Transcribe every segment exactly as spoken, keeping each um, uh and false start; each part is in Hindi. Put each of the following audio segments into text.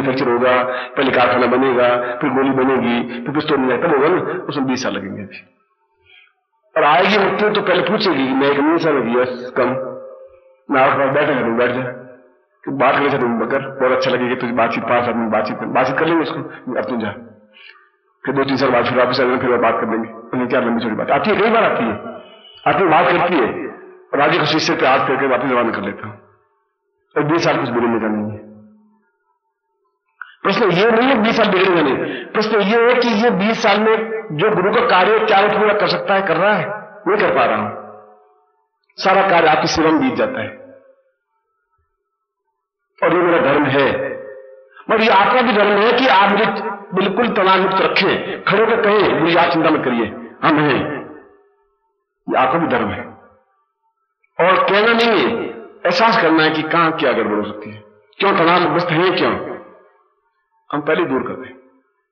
मैन्युफैक्चर होगा, पहले कारखाना बनेगा, फिर गोली बनेगी, फिर पिस्तौल नहीं तब होगा ना, उसमें बीस साल लगेंगे अभी। और आएगी मृत्यु तो पहले पूछेगी मैं एक नहीं साल लगी यस कम, मैं आपके पास बैठेगा तुम बैठ जाए, बात करने से तुम बकर बहुत अच्छा लगेगा, तुझे बातचीत पास आदमी बातचीत कर बातचीत कर लेंगे उसको, अब तुम जा, फिर दो तीन साल बाद फिर वापस आ जाएंगे, फिर बात कर देंगे। उन्हें क्या लंबी छोटी बात आती है, कई बार आती है, आती बात करती है और आगे को शिष्य पे हाथ करके वापस रवाना कर लेता हूं, और बीस साल कुछ बिगड़ने का नहीं है। प्रश्न ये नहीं है बीस साल बिगड़ेगा नहीं, प्रश्न ये है कि ये बीस साल में जो गुरु का कार्य क्या वो पूरा कर सकता है, कर रहा है, नहीं कर पा रहा हूं, सारा कार्य आपकी सेवा में बीत जाता है। और ये मेरा धर्म है, मगर ये आपका भी धर्म है कि आप मुझे बिल्कुल तनाव मुक्त रखें, खड़े होकर कहें मुझे आप चिंता मत करिए, हम हैं, ये आपका भी धर्म है। और कहना नहीं है, एहसास करना है कि कहां क्या गड़बड़ हो सकती है, क्यों तनावग्रस्त है, क्यों हम पहले दूर कर दें।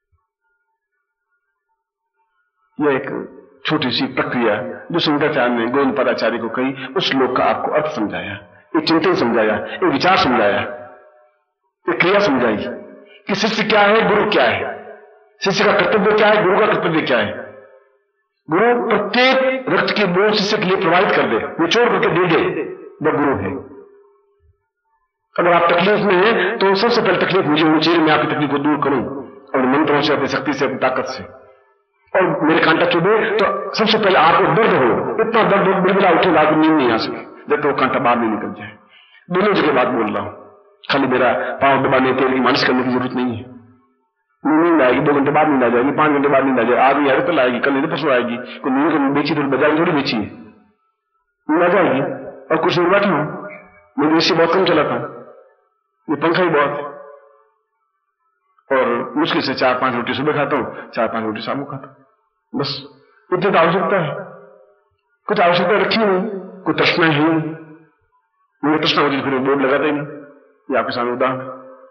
यह एक छोटी सी प्रक्रिया जो शंकराचार्य ने गोविंद पदाचार्य को कही, उस श्लोक का आपको अर्थ समझाया, एक चिंतन समझाया, एक विचार समझाया, एक क्रिया समझाई कि शिष्य क्या है, गुरु क्या है, शिष्य का कर्तव्य क्या है, गुरु का कर्तव्य क्या है। गुरु प्रत्येक रक्त की बूंद शिष्य के लिए प्रवाहित कर दे, निचोड़ करके दे दे, वह गुरु है। अगर आप तकलीफ में हैं तो सबसे पहले तकलीफ मुझे होनी चाहिए, मैं आपकी तकलीफ को दूर करूं अपने मंत्रों से, अपनी शक्ति से, अपनी ताकत से, और मेरे कांटा चुभे तो सबसे पहले आपको दर्द हो, इतना दर्द हो बिलबिला उठेगा, आपको नींद नहीं आ सके जब तो कांटा बाहर नहीं निकल जाए। दोनों जगह बात बोल रहा हूं, खाली मेरा पांव दबाने तेल की मालिश करने की जरूरत नहीं है। नींद आएगी, दो घंटे बाद नींद आ जाएगी, पांच घंटे बाद नींद आ जाएगी, आज नहीं आएगी कल आएगी, कल नहीं तो परसों आएगी, कोई नींद को बेची तो बजाय थोड़ी बेची है, नींद आ जाएगी। और कुछ नहीं बैठा हूं, मैं इससे बहुत कम चलाता हूं, ये पंखा ही बहुत है, और मुश्किल से चार पांच रोटी सुबह खाता हूं, चार पांच रोटी शाम को खाता हूं, बस इतनी तो आवश्यकता है, कुछ आवश्यकता रखी नहीं, कोई तृष्णा ही नहीं, मुझे तृष्णा होती फिर बोर्ड लगाता ही नहीं। ये आपके सामने उदाहरण,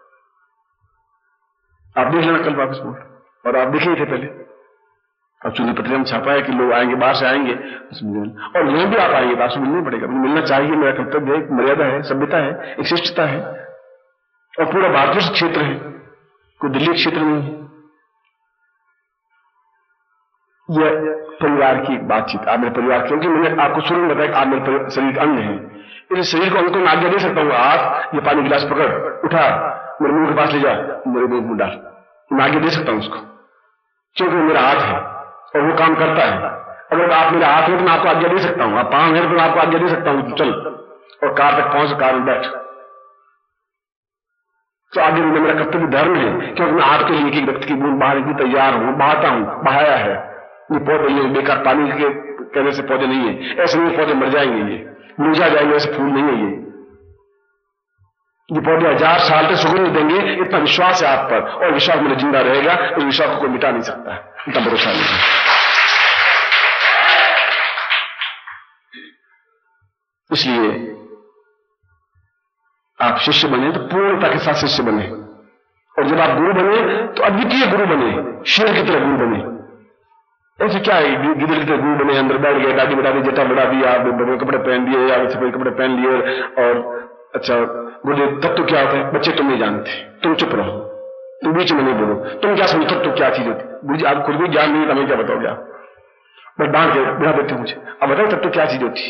आप देख लेना कल वापस बोर्ड, और आप देखे थे पहले, अब चुनी पत्रिका में छापा है कि लोग आएंगे, बाहर से आएंगे, और यहां भी आप आएंगे तो आपसे मिलना पड़ेगा, मिलना चाहिए, मेरा कर्तव्य है, मर्यादा है, सभ्यता है, एक शिष्टता है, और पूरा भारतवर्ष क्षेत्र है, कोई दिल्ली क्षेत्र नहीं है। यह परिवार की बातचीत, आप मेरे परिवार, क्योंकि मैंने आपको शुरू में बताया कि आप मेरे शरीर का अंग है, इस शरीर को अंग को मैं आज्ञा दे सकता हूँ, आप ये पानी गिलास पकड़, उठा, मेरे मुंह के पास ले जा, मेरे मुंह में डाल, मैं आज्ञा दे सकता हूं उसको, क्योंकि मेरा हाथ है और वो काम करता है। अगर आप मेरा हाथ है तो मैं आपको आज्ञा दे सकता हूं, आप पांव है तो मैं आपको आज्ञा दे सकता हूं, चल, और कार तक पहुंच, कार में बैठ, तो आगे मेरा कर्तव्य धर्म है, क्योंकि मैं आपके लिए एक रक्त की बूंद बहाने की तैयार हूं, बहाता हूं, बहाया है। ये पौधे ये बेकार पानी के कहने से पौधे नहीं है, ऐसे नहीं पौधे मर जाएंगे, ये मुरझा जाएंगे, ऐसे फूल नहीं है ये ये पौधे हजार साल तक सुगंध देंगे, इतना विश्वास है आप पर, और विश्वास मेरे जिंदा रहेगा, उस विश्वास को कोई मिटा नहीं सकता है, इतना भरोसा नहीं है। इसलिए आप शिष्य बने तो पूर्णता के साथ शिष्य बने, और जब आप गुरु बने तो अद्वितीय गुरु बने, शेर की तरह गुरु बने। ऐसे क्या है, गिदड़ की तरह गुरु बने, अंदर बैठ गए, दाढ़ी बढ़ा दी, जटा बढ़ा दी, आप बड़े कपड़े पहन दिए, आप सफेद कपड़े पहन लिए, और अच्छा गुरुदेव तत्व क्या होता है, बच्चे तुम नहीं जानते, तुम चुप रहो, तुम बीच में नहीं बोलो, तुम क्या समझो तत्व क्या चीज होती, आप खुद भी ज्ञान नहीं, हमें क्या बताओगे आप, बस डांट के बिठा देते मुझे, अब बताओ तत्व क्या चीज होती।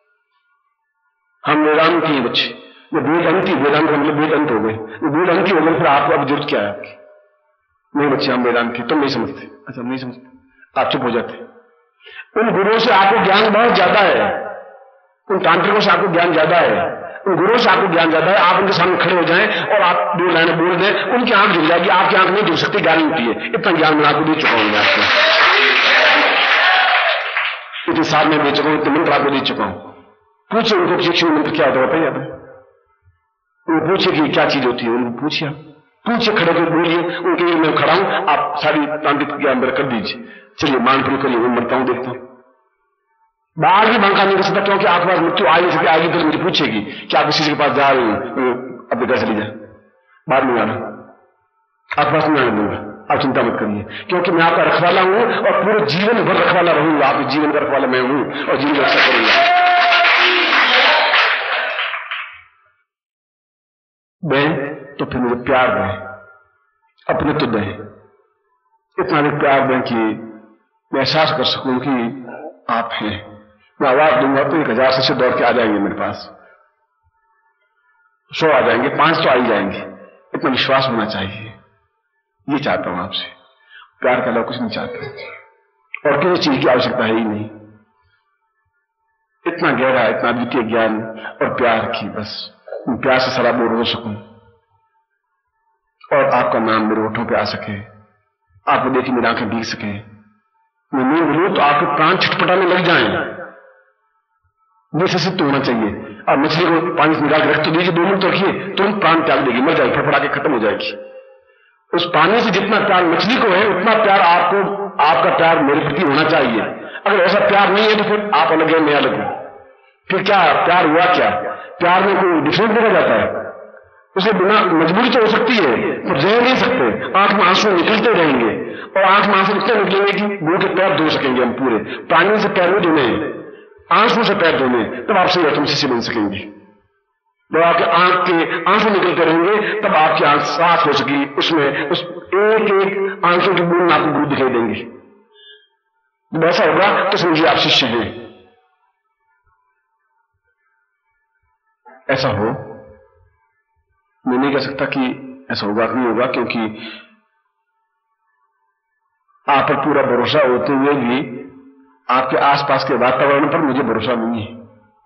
हम वेदांत की बच्चे, ये वेदांती, वेदांत मतलब वेदांत हो गए, वेदांती हो गए, फिर आपको अब जरूरत क्या है आपकी, नहीं बच्चे हम वेदांत की, तुम नहीं समझते, अच्छा नहीं समझते, आप चुप हो जाते। उन गुरुओं से आपको ज्ञान बहुत ज्यादा है, उन तांत्रिकों से आपको ज्ञान ज्यादा है, उन गुरुओं से आपको ज्ञान ज्यादा है। आप उनके सामने खड़े हो जाएं और आप दो लाइनें बोल दें, उनकी आंख झुक जाएगी, आपकी आंख नहीं झुक सकती, गारंटी है। इतना ज्ञान मैं आपको दे चुका हूं, मैं आपको इतने साल में दे चुका हूं, इतने मंत्र आपको दे चुका हूं। पूछिए उनको शिक्षण मंत्र क्या होता है, बताइए आप, उनको पूछिए कि क्या चीज होती है, उनको पूछिए, पूछिए, खड़े होकर बोलिए, उनके लिए मैं खड़ा हूं, आप सारी तांत्रिक के अंदर कर दीजिए, चलिए मानपुर करिए, मैं मरता हूं, देखता हूं। बाहर भी बांका नहीं कर सकता, क्योंकि आपके पास मृत्यु आ नहीं सकती, आएगी तो मुझे पूछेगी कि आप किसी के पास जा रही हूं, अब घर चली जाए, बाहर नहीं आना, आपके पास नहीं आने दूंगा, आप चिंता मत करिए, क्योंकि मैं आपका रखवाला हूं और पूरे जीवन भर रखवाला रहूंगा, आपके जीवन का रखवाला मैं हूं और जीवन रक्षा करूंगा। बहन तो फिर मुझे प्यार दें, अपने तो दें, इतना भी प्यार दें कि मैं एहसास कर सकूं कि आप हैं। मैं आवाज दूंगा तो एक हजार से दौड़ के आ जाएंगे मेरे पास, सौ आ जाएंगे, पांच तो आ ही जाएंगे। इतना विश्वास होना चाहिए। ये चाहता हूं आपसे, प्यार के अलावा कुछ नहीं चाहता और किसी चीज की आवश्यकता है ही नहीं। इतना गहरा, इतना द्वितीय ज्ञान और प्यार की बस प्यार से सराबोर हो सकूं और आपका नाम मेरे होठों पे आ सके, आपको देखी मेरी आंखें भीग सके, मैं नींद लूं तो आपके प्राण छटपटाने लग जाएं। जैसे सिद्ध होना चाहिए। अब मछली को पानी से निकाल के रख तो दीजिए, दो मिनट रखिए, तुरंत प्राण त्याग देगी, मर जाएगी, फड़फड़ा के खत्म हो जाएगी। उस पानी से जितना प्यार मछली को है उतना प्यार आपको, आपका प्यार मेरे प्रति होना चाहिए। अगर ऐसा प्यार नहीं है तो फिर आप अलग है, मैं अलग हूं, फिर क्या प्यार हुआ? क्या प्यार में कोई डिफरेंस देखा जाता है? उसे बिना मजबूरी तो हो सकती है पर रह नहीं सकते, आंख में आंसू निकलते रहेंगे और आंख में आंसू इतने निकलेंगे कि मुंह के पैर धो सकेंगे हम पूरे। पानी से पैर नहीं धोने, आंसू से पैर धोने, तब आप सही तुम शिष्य बन सकेंगे। जब आपके आंख के आंसू निकलते रहेंगे तब आपकी आंख साफ हो सकेगी, उसमें उस एक एक आंसू की बूंद आपको गुरु दिखाई देंगे। जब ऐसा होगा तो समझिए आप शिष्य हैं। ऐसा हो, मैं नहीं कह सकता कि ऐसा होगा कि नहीं होगा, क्योंकि आप पर पूरा भरोसा होते हुए भी आपके आसपास के वातावरण पर मुझे भरोसा नहीं है।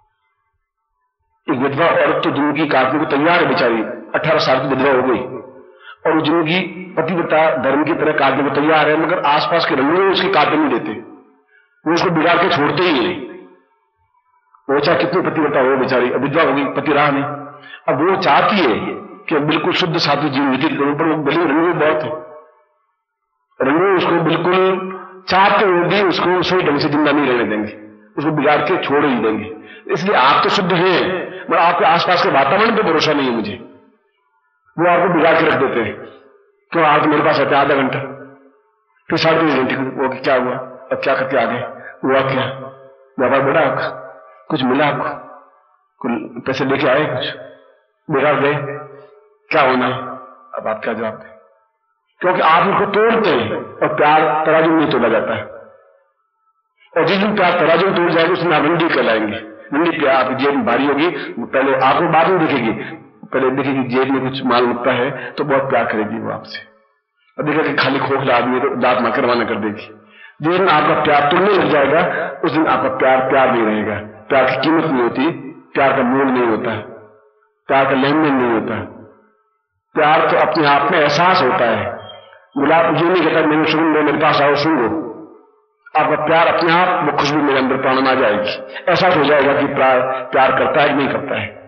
एक विधवा औरत तो जिंदगी काटने को तैयार है बेचारी, अठारह साल की विधवा हो गई और वो जिंदगी पतिव्रता धर्म की तरह काटने को तैयार है, मगर आसपास के रंगों उसकी काटने नहीं देते, वो उसको बिगाड़ के छोड़ते ही नहीं। वो चाहे कितनी पतिव्रता हो बेचारी, विधवा हो गई, पति रहा नहीं, अब वो चाहती है कि बिल्कुल शुद्ध सात्विक जीवन व्यतीत करूं, पर वो गली रंगों बहुत है, रंगों उसको बिल्कुल चाहते हुए भी उसको सही ढंग से जिंदा नहीं रहने देंगे, उसको बिगाड़ के छोड़ ही देंगे। इसलिए आप तो शुद्ध हैं, मगर आपके आसपास के वातावरण पे भरोसा नहीं है मुझे, वो आपको बिगाड़ के रख देते हैं। क्यों आप मेरे पास आते आधा घंटा, फिर साढ़े तीन घंटे वो क्या हुआ, अब क्या करके आ गए, हुआ क्या, व्यापार बढ़ा आपका, कुछ मिला आपको, कुछ पैसे लेके आए, कुछ बिगाड़ गए, क्या होना है? अब आप क्या जवाब दें? क्योंकि आप उनको तोड़ते हैं और प्यार तराजू में तोड़ा जाता है, और जिस दिन प्यार तराजू में तोड़ जाएगा उसमें आप मंडी कहलाएंगे। मंडी प्यार आपकी जेब में भारी होगी, पहले आपको बाद में दिखेगी, पहले देखेगी जेब में कुछ माल मुकता है तो बहुत प्यार करेगी वो आपसे, और देखेगा कि खाली खोखला आदमी तो दांत मार रवाना कर देगी। जिस दिन आपका प्यार तोड़ने लग जाएगा उस दिन आपका प्यार प्यार नहीं रहेगा। प्यार की कीमत नहीं होती, प्यार का मोल नहीं होता, प्यार का लेन देन नहीं होता। प्यार तो अपने आप में एहसास होता है। गुलाब ये नहीं कहता मैंने सुन लो, मेरे पास आओ सुन लो, आपका प्यार अपने आप वो खुशबू मेरे अंदर प्राण में आ जाएगी, एहसास हो जाएगा कि प्यार प्यार करता है कि नहीं करता है।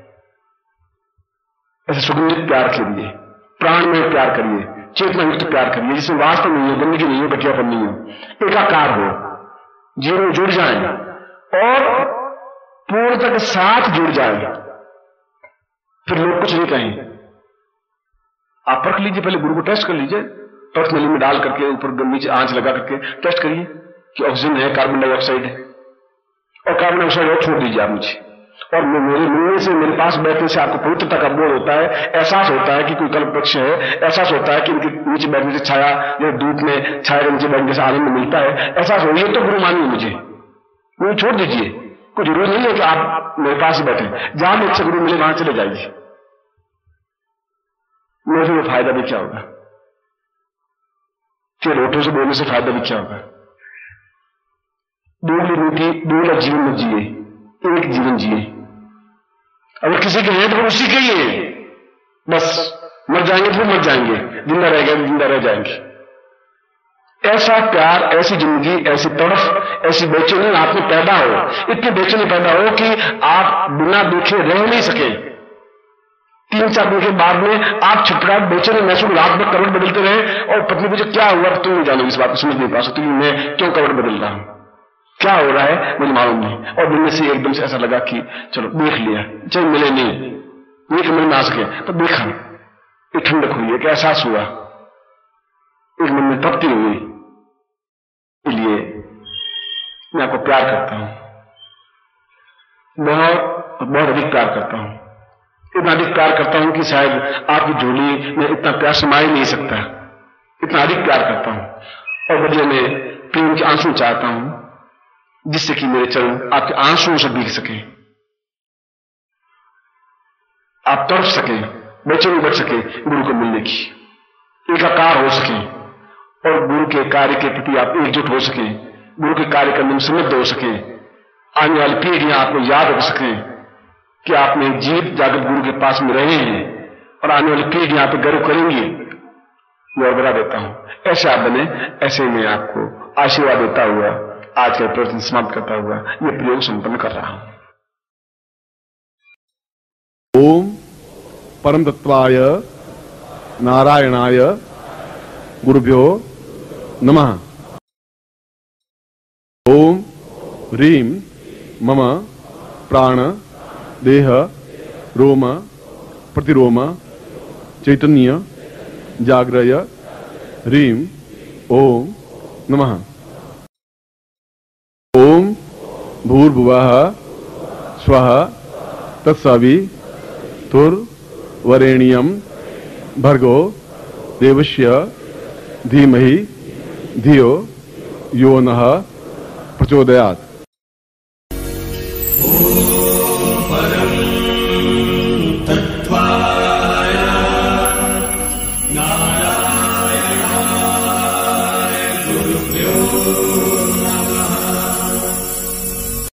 ऐसे सुगंधित प्यार करिए, प्राण में प्यार करिए, चेतना युक्त प्यार करिए, जिसमें वास्तव नहीं हो, गंदगी नहीं हो, बटियापन नहीं हो, एकाकार हो, जीवन में जुड़ जाए और पूर्णता के साथ जुड़ जाए, फिर लोग कुछ नहीं कहें। आप परख लीजिए, पहले गुरु को टेस्ट कर लीजिए, टॉर्च नली में डाल करके ऊपर नीचे आंच लगा करके टेस्ट करिए कि ऑक्सीजन है, कार्बन डाइऑक्साइड है, और कार्बन डाइऑक्साइड और छोड़ दीजिए आप मुझे, और मेरे मिलने से, मेरे पास बैठने से आपको पवित्रता का बोध होता है, एहसास होता है कि कोई कल्प वृक्ष है, एहसास होता है कि इनके नीचे बैठने से छाया या धूप में छाया के नीचे बैठने से आनंद मिलता है, एहसास हो, ये तो गुरु मानिए मुझे, मुझे छोड़ दीजिए। कोई जरूरत नहीं है कि आप मेरे पास ही बैठे, जहां भी अच्छे गुरु मिले वहां चले जाइए, मुझे वो फायदा भी क्या होगा, फिर होठों से बोलने से फायदा भी क्या होगा। दूसरी मीठी दूसरा जीवन में जिए, एक जीवन जिए, अगर किसी के हैं तो उसी के ही है, बस मर जाएंगे तो मर जाएंगे, जिंदा रह गए जिंदा रह जाएंगे। ऐसा प्यार, ऐसी जिंदगी, ऐसी तड़फ, ऐसी बेचैनी आप में पैदा हो, इतनी बेचैनी पैदा हो कि आप बिना देखे रह नहीं सके। तीन चार दिन के बाद में आप छटपटाहट बेचैनी महसूस, रात में करवट बदलते रहे और पत्नी पूछे क्या हुआ, तुम नहीं जानोगे, इस बात को समझ नहीं पा सकती मैं क्यों करवट बदल रहा हूं, क्या हो रहा है मुझे मालूम नहीं। और दिन में से एकदम से ऐसा लगा कि चलो देख लिया, चल मिले नहीं, नहीं कि मन में आ सके तो देखा, एक ठंडक हुई, एक एहसास हुआ, एक मन में तृप्ति हुई। इसलिए मैं आपको प्यार करता हूं, बहुत बहुत अधिक प्यार करता हूं, इतना अधिक प्यार करता हूं कि शायद आपकी झोली में इतना प्यार समा ही नहीं सकता। इतना अधिक प्यार करता हूं और बदले में प्रेम के आंसू चाहता हूं, जिससे कि मेरे चरण आपके आंसुओं से भीग सके, आप तड़प सके, बेचैनी बढ़ सके गुरु को मिलने की, एकाकार हो सके और गुरु के कार्य के प्रति आप एकजुट हो सके, गुरु के कार्य करने में समृद्ध हो सके, आने वाली पीढ़ियां आपको याद रख सके कि आपने जीवित जागृत गुरु के पास में रहे हैं और आने वाली पीढ़ियां आप गर्व करेंगी। मैं बता देता हूं, ऐसे आप बने, ऐसे मैं आपको आशीर्वाद देता हुआ आज का प्रवचन समाप्त करता हुआ यह प्रयोग संपन्न कर रहा हूं। ओम परम तत्वाय नारायणाय गुरुभ्यो नमः। ओम ह्रीं मम प्राण देह रोम प्रतिरोम चैतन्य जाग्रय ह्रीं ओम नमः। ओम भूर्भुवः स्वः तत्सवितुर्वरेण्यं भर्गो देवस्य धीमहि धियो यो नः प्रचोदयात्।